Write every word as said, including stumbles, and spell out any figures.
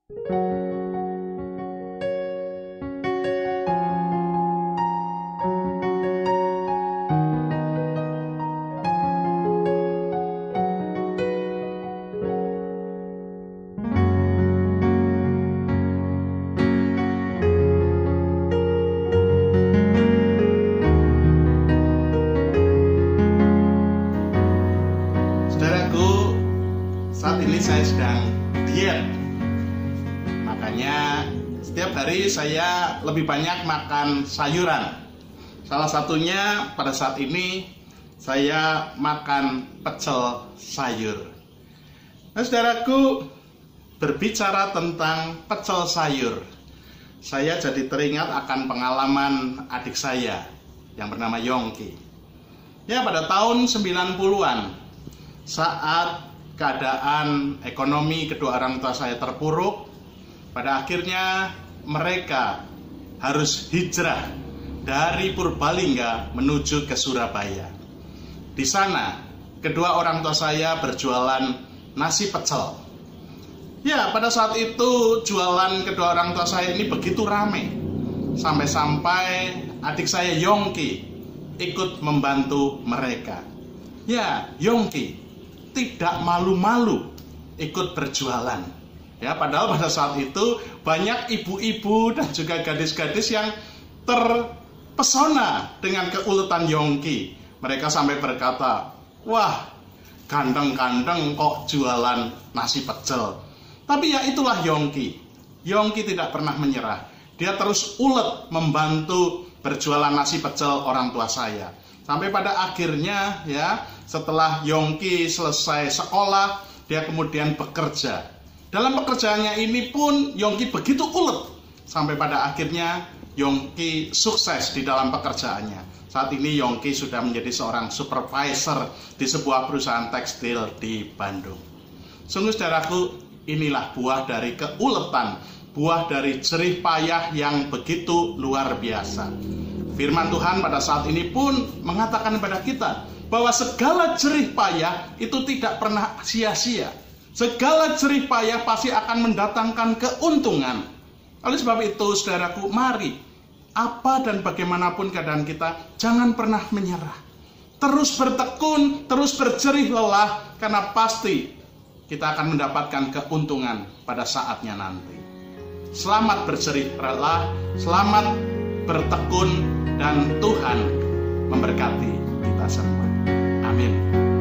Saat ini saya sedang diet, makanya setiap hari saya lebih banyak makan sayuran. Salah satunya pada saat ini saya makan pecel sayur. Nah, saudaraku, berbicara tentang pecel sayur, saya jadi teringat akan pengalaman adik saya yang bernama Yongki. Ya, pada tahun sembilan puluhan, saat keadaan ekonomi kedua orang tua saya terpuruk, pada akhirnya mereka harus hijrah dari Purbalingga menuju ke Surabaya. Di sana, kedua orang tua saya berjualan nasi pecel. Ya, pada saat itu jualan kedua orang tua saya ini begitu ramai, sampai-sampai adik saya Yongki ikut membantu mereka. Ya, Yongki tidak malu-malu ikut berjualan. Ya, padahal pada saat itu banyak ibu-ibu dan juga gadis-gadis yang terpesona dengan keuletan Yongki. Mereka sampai berkata, "Wah, ganteng-ganteng kok jualan nasi pecel." Tapi ya itulah Yongki. Yongki tidak pernah menyerah. Dia terus ulet membantu berjualan nasi pecel orang tua saya. Sampai pada akhirnya, ya, setelah Yongki selesai sekolah, dia kemudian bekerja. Dalam pekerjaannya ini pun Yongki begitu ulet, sampai pada akhirnya Yongki sukses di dalam pekerjaannya. Saat ini Yongki sudah menjadi seorang supervisor di sebuah perusahaan tekstil di Bandung. Sungguh saudaraku, inilah buah dari keuletan, buah dari jerih payah yang begitu luar biasa. Firman Tuhan pada saat ini pun mengatakan kepada kita bahwa segala jerih payah itu tidak pernah sia-sia. Segala jerih payah pasti akan mendatangkan keuntungan. Oleh sebab itu, saudaraku, mari, apa dan bagaimanapun keadaan kita, jangan pernah menyerah. Terus bertekun, terus berjerih lelah, karena pasti kita akan mendapatkan keuntungan pada saatnya nanti. Selamat berjerih lelah, selamat bertekun, dan Tuhan memberkati kita semua. Amin.